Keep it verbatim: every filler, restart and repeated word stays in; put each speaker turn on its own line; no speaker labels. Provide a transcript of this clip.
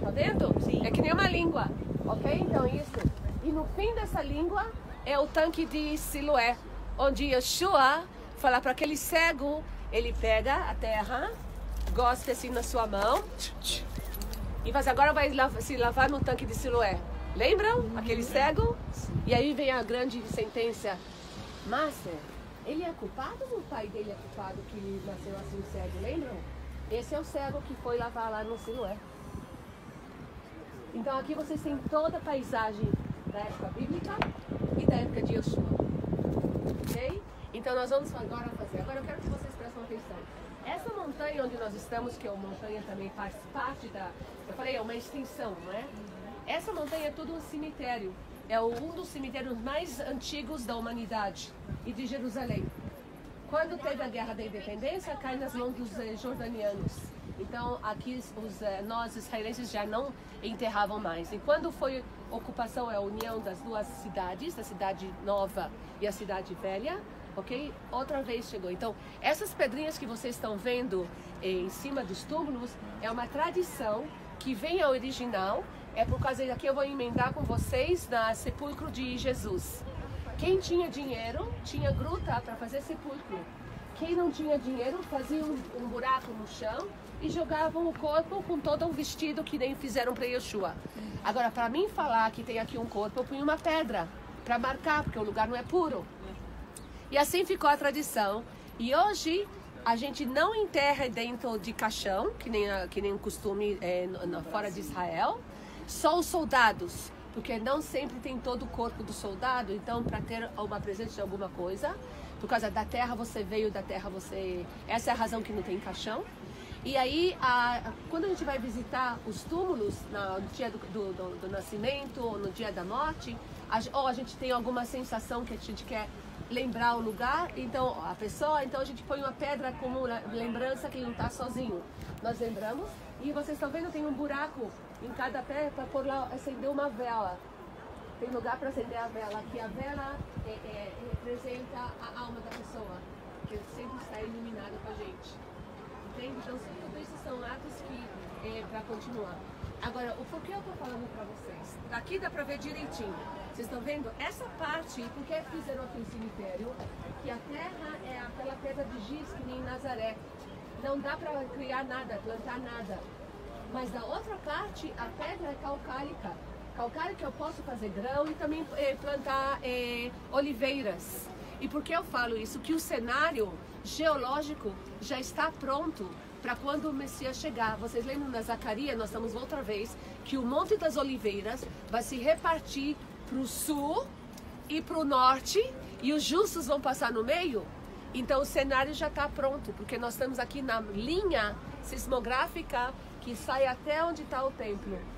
Tá vendo?
Sim.
É que nem uma língua, ok? Então isso. E no fim dessa língua é o tanque de Siloé, onde Yeshua fala para aquele cego, ele pega a terra, gospe assim na sua mão e faz, agora vai se lavar no tanque de Siloé. Lembram? Uhum. Aquele cego? Sim. E aí vem a grande sentença. Master, ele é culpado ou o pai dele é culpado que ele nasceu assim cego? Lembram? Esse é o cego que foi lavar lá no Siloé. Então aqui vocês têm toda a paisagem da época bíblica e da época de Yeshua. Ok? Então nós vamos agora fazer. Agora eu quero que vocês prestem atenção. Essa montanha onde nós estamos, que é uma montanha também faz parte da... Eu falei, é uma extensão, não é? Essa montanha é tudo um cemitério. É um dos cemitérios mais antigos da humanidade e de Jerusalém. Quando teve a Guerra da Independência, cai nas mãos dos eh, jordanianos. Então, aqui os, eh, nós israelenses já não enterravam mais. E quando foi a ocupação, a união das duas cidades, a cidade nova e a cidade velha, ok? Outra vez chegou. Então, essas pedrinhas que vocês estão vendo eh, em cima dos túmulos é uma tradição que vem ao original. É por causa daqui eu vou emendar com vocês na sepulcro de Jesus. Quem tinha dinheiro tinha gruta para fazer sepulcro. Quem não tinha dinheiro fazia um, um buraco no chão e jogavam o corpo com todo um vestido que nem fizeram para Yeshua. Agora, para mim falar que tem aqui um corpo, eu punho uma pedra para marcar, porque o lugar não é puro. E assim ficou a tradição. E hoje a gente não enterra dentro de caixão, que nem, que nem o costume é, no, fora de Israel. Só os soldados, porque não sempre tem todo o corpo do soldado, então para ter uma presença de alguma coisa, por causa da terra você veio, da terra você... Essa é a razão que não tem caixão. E aí, a, quando a gente vai visitar os túmulos, no dia do, do, do, do nascimento, ou no dia da morte, a, ou a gente tem alguma sensação que a gente quer lembrar o lugar, então a pessoa, então a gente põe uma pedra como lembrança que ele não está sozinho. Nós lembramos, e vocês estão vendo, tem um buraco em cada pé para pôr lá, acender uma vela. Tem lugar para acender a vela, que a vela é, é, representa a alma da pessoa, que sempre está iluminada com a gente. Entende? Então, tudo isso são atos que é para continuar. Agora, o porquê eu estou falando para vocês? Aqui dá para ver direitinho. Vocês estão vendo? Essa parte, porque fizeram aqui um cemitério, que a terra é aquela pedra de giz que nem em Nazaré. Não dá para criar nada, plantar nada. Mas da outra parte, a pedra é calcárica. Calcárica eu posso fazer grão e também eh, plantar eh, oliveiras. E por que eu falo isso? Que o cenário geológico já está pronto para quando o Messias chegar. Vocês lembram na Zacarias, nós estamos outra vez, que o Monte das Oliveiras vai se repartir para o sul e para o norte, e os justos vão passar no meio. Então o cenário já está pronto, porque nós estamos aqui na linha sismográfica que sai até onde está o templo.